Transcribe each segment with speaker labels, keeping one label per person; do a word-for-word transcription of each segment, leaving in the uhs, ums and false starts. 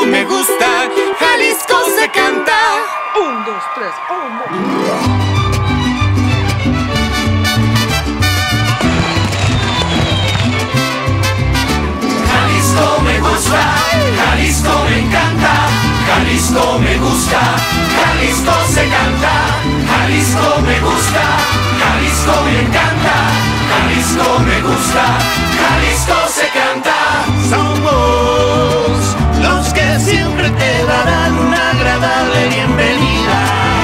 Speaker 1: me gusta, Jalisco se canta.
Speaker 2: Un, dos, tres, uno.
Speaker 1: Jalisco me gusta, Jalisco me encanta, Jalisco me gusta, Jalisco se canta. Jalisco me gusta, Jalisco me encanta, Jalisco me gusta, Jalisco se canta. Somos los que siempre te darán una agradable bienvenida.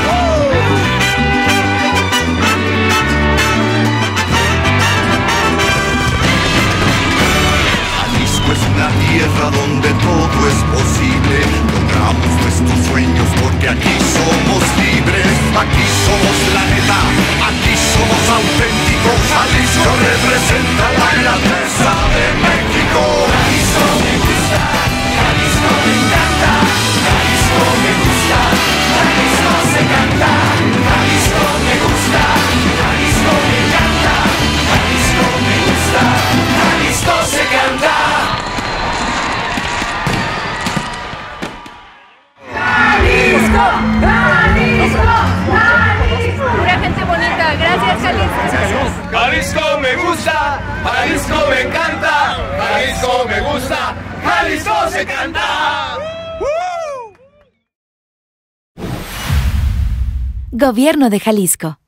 Speaker 1: Jalisco es una tierra donde todo es posible. Logramos nuestros sueños porque aquí somos libres. Aquí somos la neta, aquí somos auténticos. Jalisco representa la grandeza de México. Jalisco me gusta, Jalisco me encanta, Jalisco me gusta, Jalisco se canta. Jalisco me gusta, Jalisco me encanta, Jalisco me gusta, Jalisco se canta.
Speaker 3: ¡Jalisco! ¡Jalisco! ¡Jalisco! Pura gente bonita. Gracias, Jalisco.
Speaker 1: Jalisco me gusta, Jalisco me encanta, Jalisco me gusta, Jalisco se canta.
Speaker 4: Gobierno de Jalisco.